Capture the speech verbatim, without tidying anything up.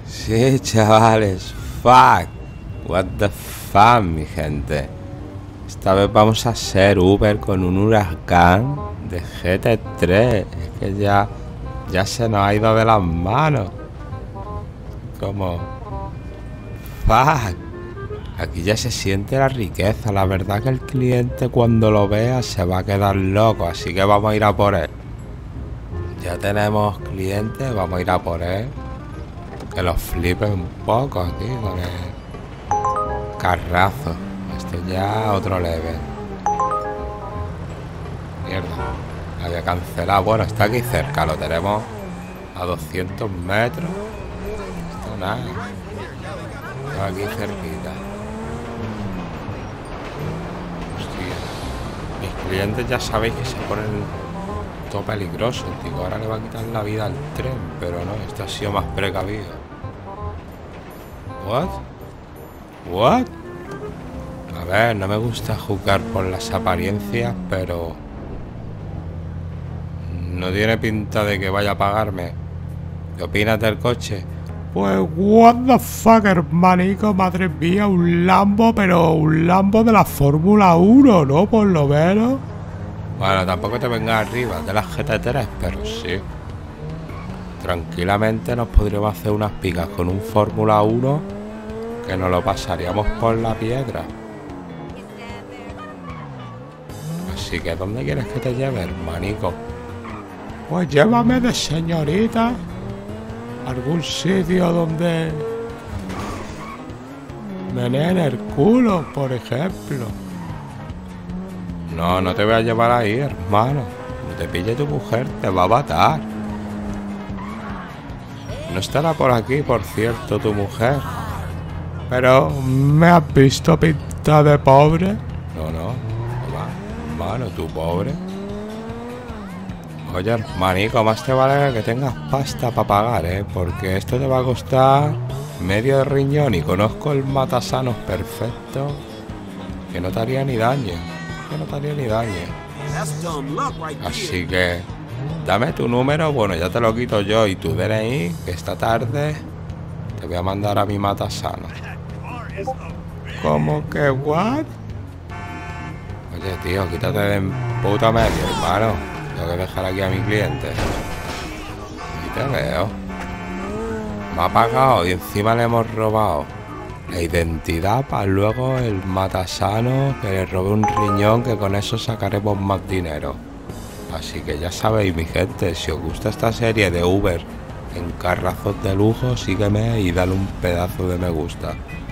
Sí, chavales. Fuck. What the fuck, mi gente. Esta vez vamos a ser Uber con un Huracán de G T tres. Es que ya, ya se nos ha ido de las manos. Como... Fuck. Aquí ya se siente la riqueza. La verdad que el cliente cuando lo vea se va a quedar loco. Así que vamos a ir a por él. Ya tenemos clientes, vamos a ir a por él. Que los flipe un poco aquí con el carrazo. Este ya otro level. Mierda. Había cancelado. Bueno, está aquí cerca. Lo tenemos a doscientos metros. Esto nada. Está aquí cerquita. Hostia. Mis clientes ya sabéis que se ponen todo peligroso, tío. Ahora le va a quitar la vida al tren, pero no, este ha sido más precavido. What? What? A ver, no me gusta juzgar por las apariencias, pero no tiene pinta de que vaya a pagarme. ¿Qué opinas del coche? Pues what the fuck, hermanico, madre mía, un Lambo, pero un Lambo de la Fórmula uno, ¿no? Por lo menos. Bueno, tampoco te vengas arriba de las G T tres, pero sí. Tranquilamente nos podríamos hacer unas picas con un Fórmula uno que nos lo pasaríamos por la piedra. Así que, ¿dónde quieres que te lleve, hermanico? Pues llévame de señorita a algún sitio donde me den el culo, por ejemplo. No, no te voy a llevar ahí, hermano. No te pille tu mujer, te va a matar. No estará por aquí, por cierto, tu mujer. Pero, ¿me has visto pinta de pobre? No, no. Hermano, tú pobre. Oye, hermanico, más te vale que tengas pasta para pagar, ¿eh? Porque esto te va a costar medio de riñón y conozco el matasanos perfecto que no te haría ni daño. Que no te haría ni daño. Así que dame tu número, bueno, ya te lo quito yo, y tu D N I, que esta tarde te voy a mandar a mi matasano. ¿Cómo que what? Oye, tío, quítate de puta medio, hermano. Tengo que dejar aquí a mi cliente. Y te veo. Me ha pagado y encima le hemos robado la identidad para luego el matasano que le robe un riñón, que con eso sacaremos más dinero. Así que ya sabéis, mi gente, si os gusta esta serie de Uber en carrazos de lujo, sígueme y dale un pedazo de me gusta.